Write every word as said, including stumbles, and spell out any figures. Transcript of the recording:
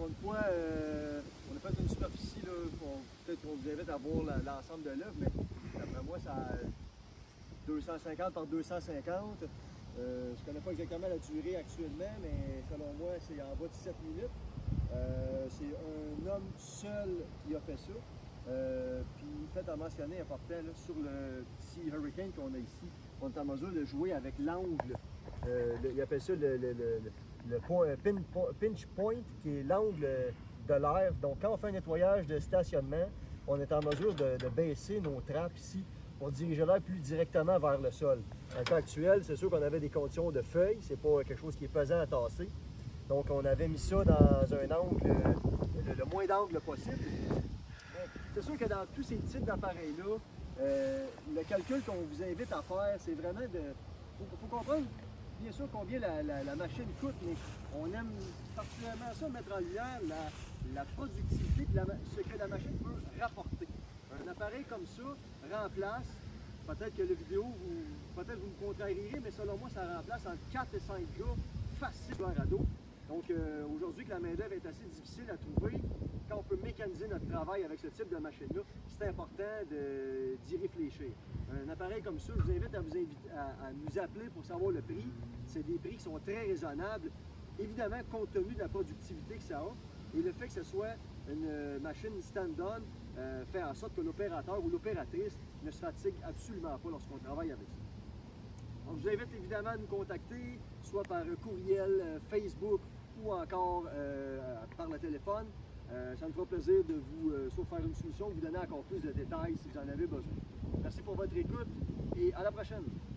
encore une fois, euh, on a fait une superficie, peut-être qu'on vous invite à voir l'ensemble de l'œuvre, mais d'après moi, ça a deux cent cinquante par deux cent cinquante. Euh, je ne connais pas exactement la durée actuellement, mais selon moi, c'est en bas de sept minutes. Euh, c'est un homme seul qui a fait ça. Euh, puis, fait à mentionner important, là, sur le petit Hurricane qu'on a ici, on est en mesure de jouer avec l'angle. Euh, il appelle ça le, le, le, le point, pin, pinch point, qui est l'angle de l'air. Donc, quand on fait un nettoyage de stationnement, on est en mesure de, de baisser nos trappes ici pour diriger l'air plus directement vers le sol. À le cas actuel, c'est sûr qu'on avait des conditions de feuilles, c'est pas quelque chose qui est pesant à tasser. Donc, on avait mis ça dans un angle, le, le moins d'angle possible. C'est sûr que dans tous ces types d'appareils-là, euh, le calcul qu'on vous invite à faire, c'est vraiment de... Il faut, faut comprendre, bien sûr, combien la, la, la machine coûte, mais on aime particulièrement ça, mettre en lumière la, la productivité et ce que la machine peut rapporter. Un appareil comme ça remplace, peut-être que la vidéo, vous, peut-être vous me contrarierez, mais selon moi, ça remplace entre quatre et cinq gars facile à dos. Donc euh, aujourd'hui que la main-d'œuvre est assez difficile à trouver, quand on peut mécaniser notre travail avec ce type de machine-là, c'est important d'y réfléchir. Un appareil comme ça, je vous invite à, vous inviter, à, à nous appeler pour savoir le prix. C'est des prix qui sont très raisonnables, évidemment compte tenu de la productivité que ça a. Et le fait que ce soit une machine stand-on euh, fait en sorte que l'opérateur ou l'opératrice ne se fatigue absolument pas lorsqu'on travaille avec ça. Donc, je vous invite évidemment à nous contacter, soit par courriel, Facebook ou encore euh, par le téléphone. Euh, ça me fera plaisir de vous euh, soit faire une solution, vous donner encore plus de détails si vous en avez besoin. Merci pour votre écoute et à la prochaine!